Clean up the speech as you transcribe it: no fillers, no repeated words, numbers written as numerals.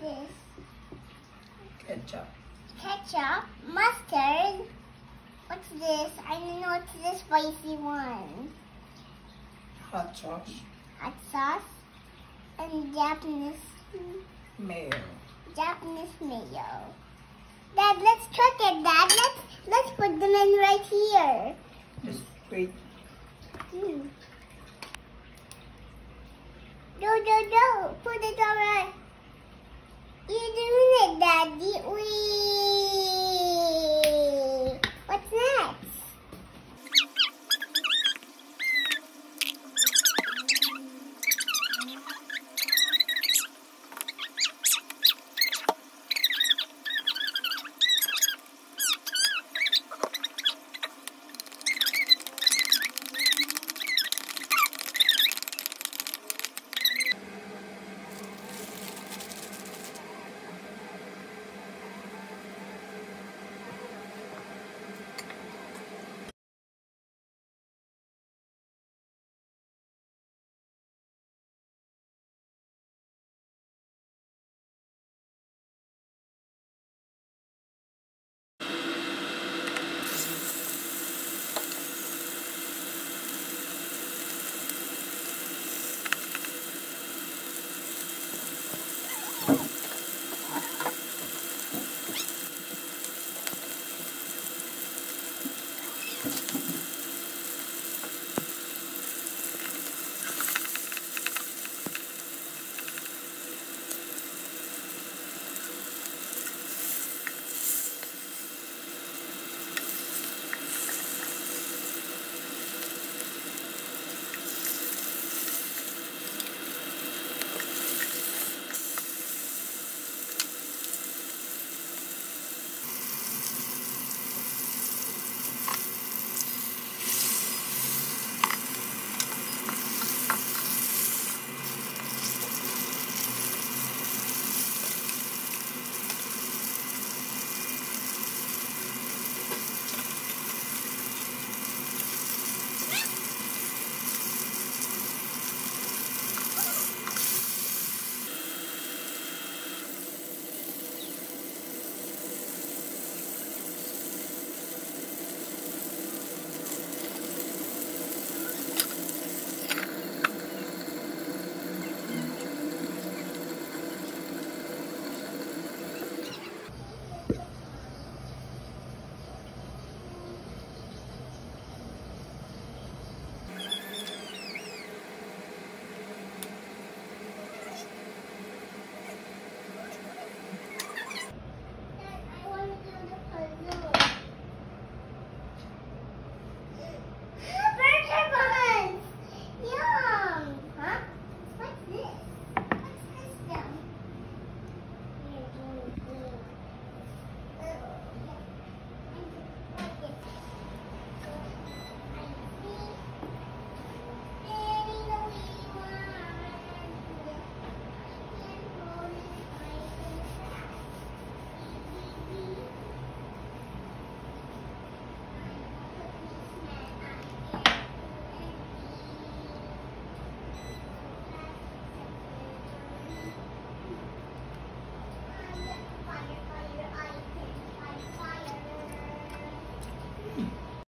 this? Ketchup. Ketchup, mustard. What's this? I don't know what's this spicy one. Hot sauce. Hot sauce. And Japanese Mayo. mayo. Dad, let's cook it, Dad. Let's put them in right here. Just wait. Do. Put it all right.